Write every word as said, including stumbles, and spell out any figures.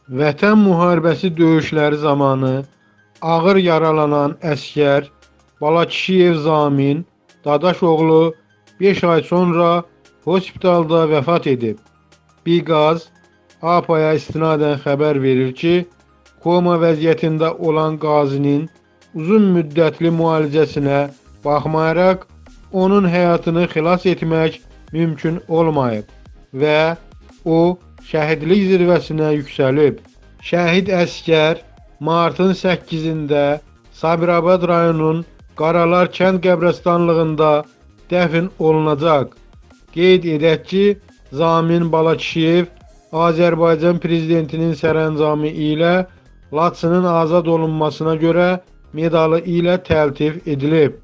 Vətən müharibəsi döyüşləri zamanı ağır yaralanan əskər Balakişiyev Zamin Dadaşoğlu beş ay sonra hospitalda vəfat edib. Biqaz A P A-ya istinadən xəbər verir ki, koma vəziyyətində olan qazinin uzun müddətli müalicəsinə baxmayaraq onun həyatını xilas etmək mümkün olmayıb və o şəhidlik zirvəsinə yüksəlib. Şəhid əskər martın səkkizində Sabirabad rayonunun Qaralar kənd qəbirstanlığında dəfn olunacaq. Qeyd edək ki, Zamin Balakişiyev Azərbaycan prezidentinin sərəncamı ilə Laçının azad olunmasına görə medalı ilə təltif edilib.